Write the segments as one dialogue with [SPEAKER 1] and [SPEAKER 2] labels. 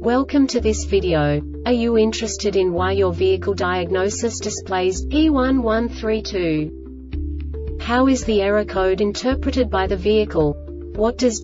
[SPEAKER 1] Welcome to this video. Are you interested in why your vehicle diagnosis displays P1132? How is the error code interpreted by the vehicle? What does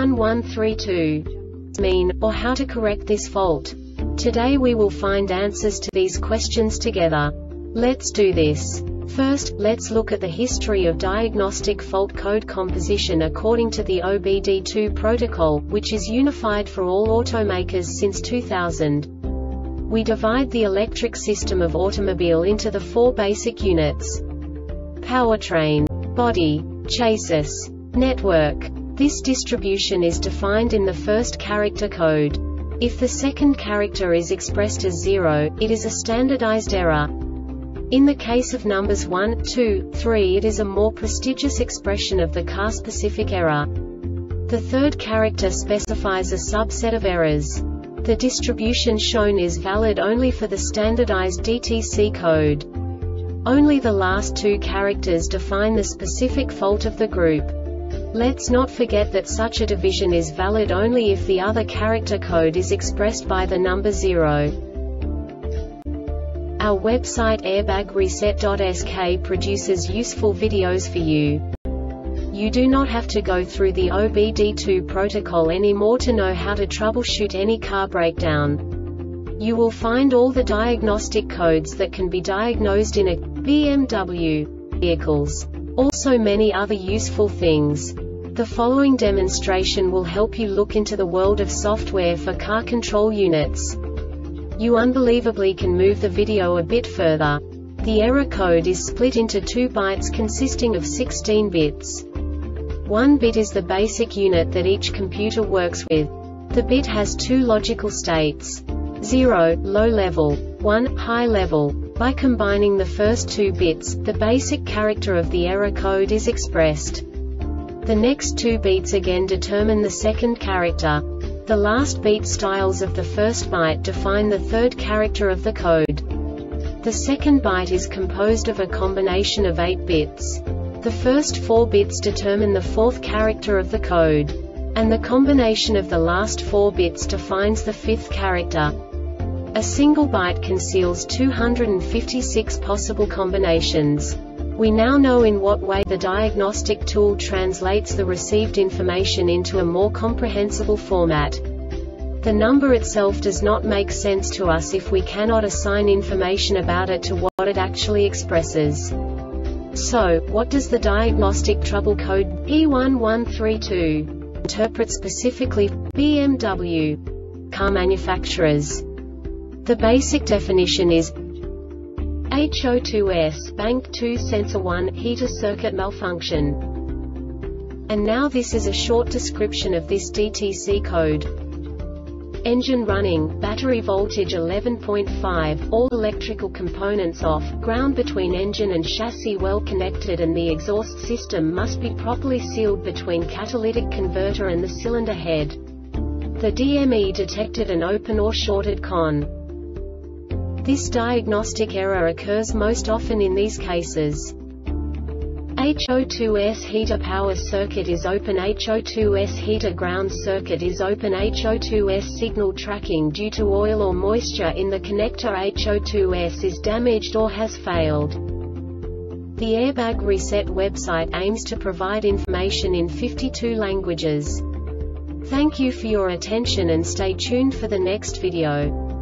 [SPEAKER 1] P1132 mean, or how to correct this fault? Today we will find answers to these questions together. Let's do this. First, let's look at the history of diagnostic fault code composition according to the OBD2 protocol, which is unified for all automakers since 2000. We divide the electric system of automobile into the four basic units: powertrain, body, chassis, network. This distribution is defined in the first character code. If the second character is expressed as 0, it is a standardized error. In the case of numbers 1, 2, 3, it is a more prestigious expression of the car-specific error. The third character specifies a subset of errors. The distribution shown is valid only for the standardized DTC code. Only the last two characters define the specific fault of the group. Let's not forget that such a division is valid only if the other character code is expressed by the number 0. Our website airbagreset.sk produces useful videos for you. You do not have to go through the OBD2 protocol anymore to know how to troubleshoot any car breakdown. You will find all the diagnostic codes that can be diagnosed in a BMW vehicles. Also many other useful things. The following demonstration will help you look into the world of software for car control units. You unbelievably can move the video a bit further. The error code is split into 2 bytes consisting of 16 bits. 1 bit is the basic unit that each computer works with. The bit has 2 logical states: 0, low level, 1, high level. By combining the first 2 bits, the basic character of the error code is expressed. The next 2 beats again determine the second character. The last beat styles of the first byte define the third character of the code. The second byte is composed of a combination of 8 bits. The first 4 bits determine the fourth character of the code. And the combination of the last 4 bits defines the fifth character. A single byte conceals 256 possible combinations. We now know in what way the diagnostic tool translates the received information into a more comprehensible format. The number itself does not make sense to us if we cannot assign information about it to what it actually expresses. So, what does the diagnostic trouble code P1132 interpret specifically for BMW car manufacturers? The basic definition is HO2S bank 2 sensor 1 heater circuit malfunction. And now this is a short description of this DTC code. Engine running, battery voltage 11.5, all electrical components off, ground between engine and chassis well connected, and the exhaust system must be properly sealed between catalytic converter and the cylinder head. The DME detected an open or shorted con. This diagnostic error occurs most often in these cases: HO2S heater power circuit is open, HO2S heater ground circuit is open, HO2S signal tracking due to oil or moisture in the connector, HO2S is damaged or has failed. The Airbag Reset website aims to provide information in 52 languages. Thank you for your attention and stay tuned for the next video.